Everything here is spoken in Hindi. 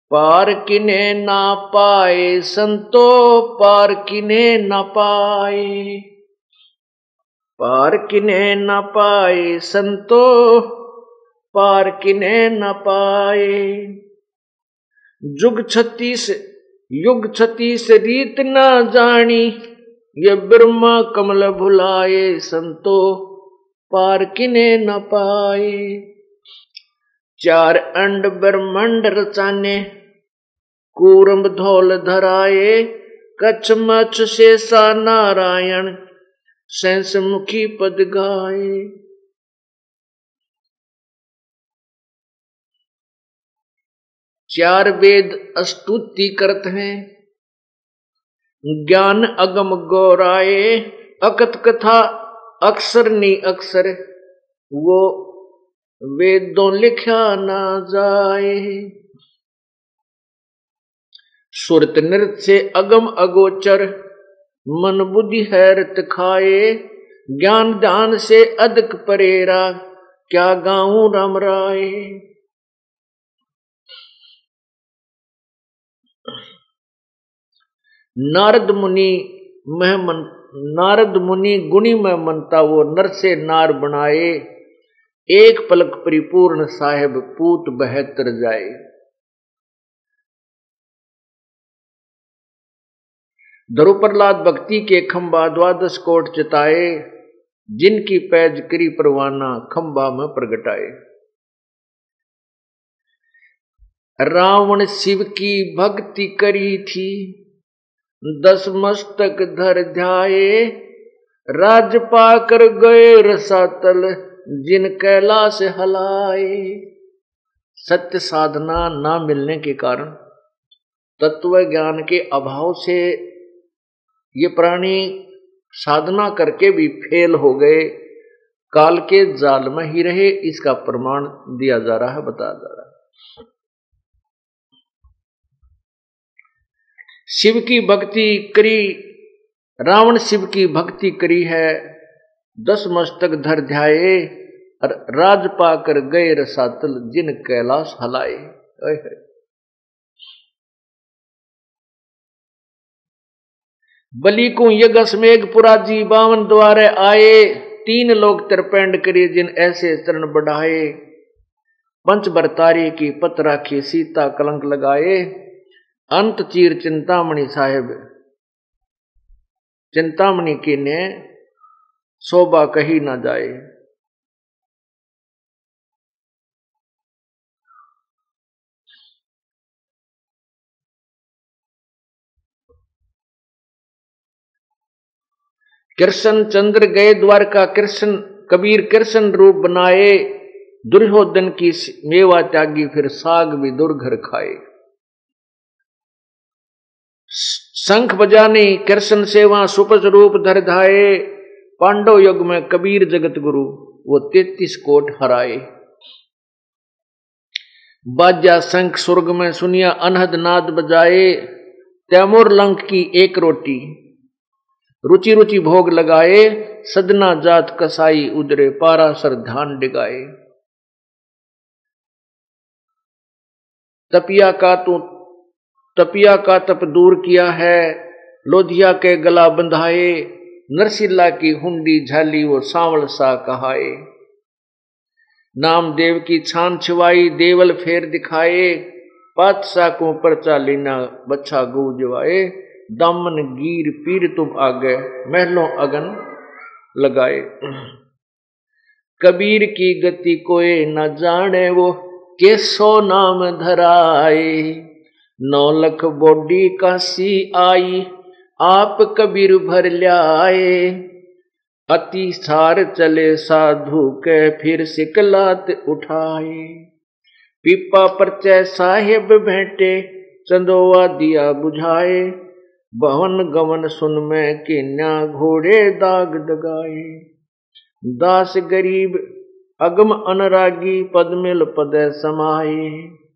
पार किने ना पाए संतो, पार किने ना पाए, पार किने न पाए संतो, पार किने न पाए। युग 36 रीत न जानी, ये ब्रह्मा कमल भुलाए संतो, पार किने न पाए। 4 अंड ब्रह्मांड रचाने, कूरम धौल धराए, कच्छ मच्छ शेषा नारायण, सैंस मुखी पद गाए। चार वेद स्तुति करत हैं, ज्ञान अगम गौराए, अकथ कथा अक्षर नी अक्षर, वो वेदों लिखा ना जाए। सुरत नृत्य से अगम अगोचर, मन बुद्धि हैरत खाए, ज्ञान ध्यान से अधिक परेरा, क्या गाऊं राम राय। नारद मुनि गुणी में मनता, वो नर से नार बनाए, एक पलक परिपूर्ण साहेब, पूत 72 जाए। धरु प्रहलाद भक्ति के खंबा, 12 कोट चिताए, जिनकी पैज करी परवाना, खंबा में प्रगटाए। रावण शिव की भक्ति करी थी, 10 मस्तक धर ध्याए, राज पाकर गए रसातल, जिन कैलाश हलाए। सत्य साधना ना मिलने के कारण, तत्व ज्ञान के अभाव से ये प्राणी साधना करके भी फेल हो गए, काल के जाल में ही रहे। इसका प्रमाण दिया जा रहा है, बताया जा रहा है। शिव की भक्ति करी, रावण शिव की भक्ति करी है, 10 मस्तक धर ध्याए, और राज पाकर गए रसातल, जिन कैलाश हलाए। बलि को यज्ञ पुराजी 52 द्वारे आए, 3 लोग त्रिपेंड करे, जिन ऐसे चरण बढ़ाए। पंच बरतारी की पत राखी, सीता कलंक लगाए, अंत चीर चिंतामणि साहेब, चिंतामणि की ने शोभा कही ना जाए। कृष्ण चंद्र गए द्वारका, कृष्ण कबीर कृष्ण रूप बनाए, दुर्योधन की मेवा त्यागी, फिर साग भी दुर्घर खाए। शंख बजाने कृष्ण सेवा, सुपच रूप धर धाये, पांडव युग में कबीर जगत गुरु, वो 33 कोट हराए। बाजा शंख स्वर्ग में सुनिया, अनहद नाद बजाए, तैमूर लंक की एक रोटी, रुचि रुचि भोग लगाए, सदना जात कसाई, उदरे पारासर ध्यान डिगाए। तपिया का तप दूर किया है, लोधिया के गला बंधाए, नरसिल्ला की हुंडी झाली, वो सांवल सा कहाए। नाम देव की छान छिवाई, देवल फेर दिखाए, पातशाह को परचा लीना, बच्चा गूंजवाए। दामन गीर पीर तुम आगे, महलों अगन लगाए। कबीर की गति कोई न जाने, वो केसो नाम धराए। 9 लख बोडी काशी आई, आप कबीर भर ल्याए। अति सार चले साधु के, फिर सिकलात उठाए। पीपा परचय साहेब भेंटे, चंदोवा दिया बुझाए। भवन गमन सुन में किन्या, घोड़े दाग दगाए। दास गरीब अगम अनरागी, पद मिल पद समाये।